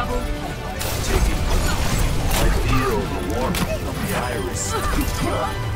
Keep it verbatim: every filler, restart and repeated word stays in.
Take it. I feel the warmth of the iris.